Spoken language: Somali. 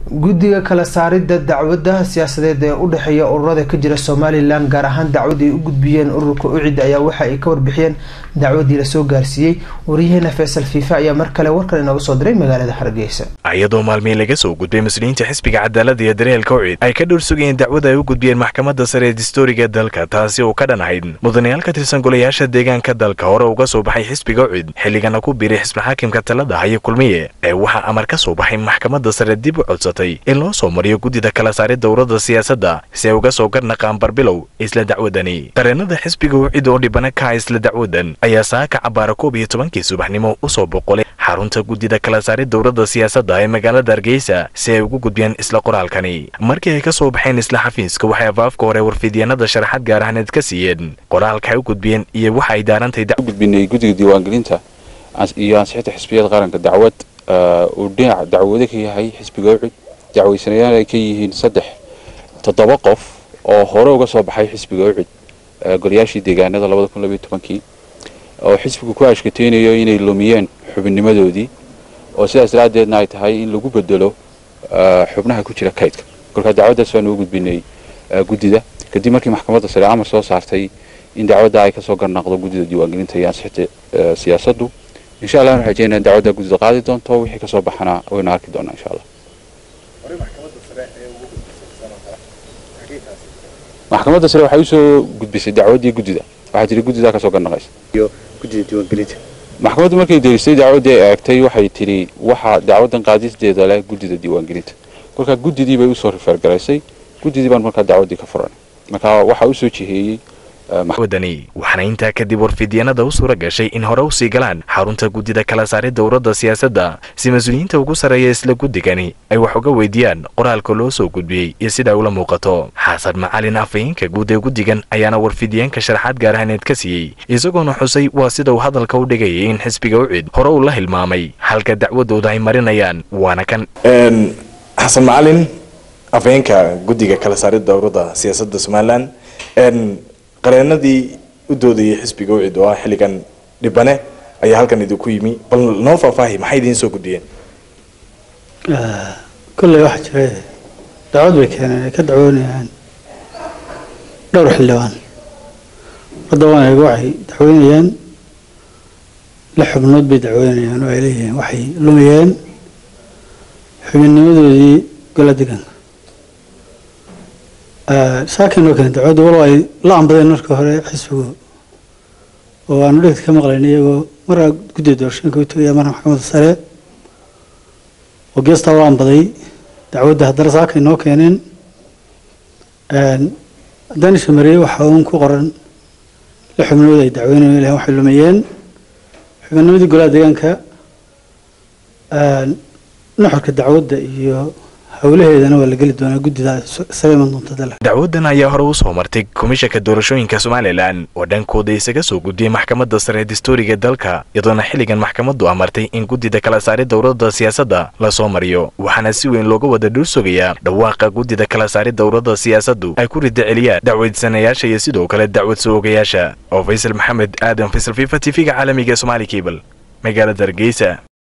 guddiga kala saaridda dacwadaha siyaasadeed ee u dhexeeya ururada ka jira Somaliland gaar ahaan dacwadii u gudbiyeen ururka UCID ayaa waxa ay ka warbixiyeen dacwadii la soo gaarsiiyay wariyahana Faisal Fifa ayaa mar kale warkan inoogu soo diray magaalada Hargeysa ayadoo maalmihii laga soo gudbay mas'uuliyiinta xisbiga cadaaladda iyo daryeelka UCID ay ka dhursugeen dacwada ay u gudbiyeen maxkamadda sare ee dastuuriga dalka taasi oo ka dhanayd mudanayaal ka tirsan golayaasha deegaanka dalka hore uga soo baxay xisbiga UCID xilligana ku biiray xisbi xaakimka talada haya kulmiye ee waxa amar ka soo baxay maxkamadda sare dib u codsatay in loo soo mariyo guddida kala saaridda ururada siyaasadda si ay uga soo garnaqaan barbilow isla dacwadani qareenada xisbiga UCID oo dhibana ka isla dacwadan ayaa saaka cabaara 11 subaxnimo u soo boqolay xarunta guddida kala saaridda ururada siyaasadda ee magaalada Hargeysa si ay ugu gudbiyaan isla qoraalkani markii ay ka soo baxeen isla xafiiska waxay afaafka hore warfidyannada sharaxaad gaar ahaaneed ka siiyeen qoraalka ay u gudbiyeen iyo waxa ay daarantay gudbinay guddiga diiwaangelinta iyo ansixinta xisbiyada qaranka dacwad uu dhinac dacwado ka yahay xisbiga UCID dacwaysanayaan ay ka yihiin 7 qof oo hore uga soo baxay xisbiga UCID golayaashii deegaanada 2012 oo xisbigu ku ashkateenayo inay lumiyeen xubinnimadoodii oo sidaas raadeedna ay tahay in lagu bedelo xubnaha ku jira kaydka kolka dacwadaas waan u gudbinay guddida kadib markii maxkamadda sare amar soo saartay in dacwadda ay ka soo garnaqdo guddida diiwaangelinta iyo ansixinta siyaasaddu insha Allah waxaan rajaynayaa dacwadda guddida qaadi doonto wixii ka soo baxana wayna arki doonaa insha Allah maxkamadda sare waxay u soo gudbisay dacwadii guddida waxa jira guddida ka soo garnaqaysa iyo guddida diiwaangelinta maxkamaddu markay derisay dacwadii ay eegtay waxay tiri waxa dacwadan qaadisteeda leh guddida diiwaangelinta kolka guddidii bay u soo refer garaysay guddidii baan markaa dacwadii ka furan marka waxa uu soo jiheeyay wadani waxana inta kadib warfidyannada u suura gashay in hore u sii galaan xarunta guddida kala saaridda ururada siyaasadda si mas'uuliyiinta ugu sareeya isla guddigani ay wax uga weydiiyaan qoraalka loo soo gudbiyey iyo sida ula muuqato xasan macalin afayeenka guud ee guddigan ayaana warfidyaanka sharaxaad gaar ahaaneed ka siiyey isagoona xusay waa sida uu hadalka u dhigayay in xisbiga UCID hore uu la hilmaamay halka dacwadooda ay marinayaan waana kan xasan macalin afayeenka guddiga kala saaridda ururada siyaasadda Somaliland qareenadii u doodayay xisbiga UCID oo xilligan dhibane ayaa halkan idinku yimi bal noo faahfaahi maxay idin soo gudbiyeen kulli wax jiray dacwad bay keeneen ka dacwoonayaan dhowr xildhibaan wadawaan ay waxay dacwoonayaan la xubnood bay dacwoonayaan oo ay leeyihiin waxay lumiyeen xubinnimadoodii gola deegaanka saakin oo kale dacwadu walaal ay la ambadeen markii hore xisbigu oo aanu dhigta ka maqlaynay iyagoo maraa guddida doorashooyinka u tagay marna maxkamadda sare oo geesta la ambaday dacwadda haddana saakin noo keeneen haddaan isha mariyey waxa uun ku qoran la xubnood ay dacweynayeen ilahay waxay lumiyeen xubinnimadii golaha deegaanka nuxurka dacwadda iyo hawlaheedana waa la geli doonaa guddida sameeyman doonta dalka dacwadan ayaa hore u soo martay komishanka doorashooyinka Somaliland oo dhankooda isaga soo gudbiyay maxkamadda sare ee dastuuriga dalka iyadoona xilligan maxkamaddu amartay in guddida kala saaridda ururada siyaasadda la soo mariyo waxaana si weyn looga wada dhursugaya dhawaaqa guddida kala saaridda ururada siyaasaddu ay ku rida celiyaan dacwadsanayaasha iyo sidoo kale dacwad soogayaasha oo Faisal Maxamed Aadan Faisal Fifa TV-ga caalamiga Somali Cable magaalada Hargeysa.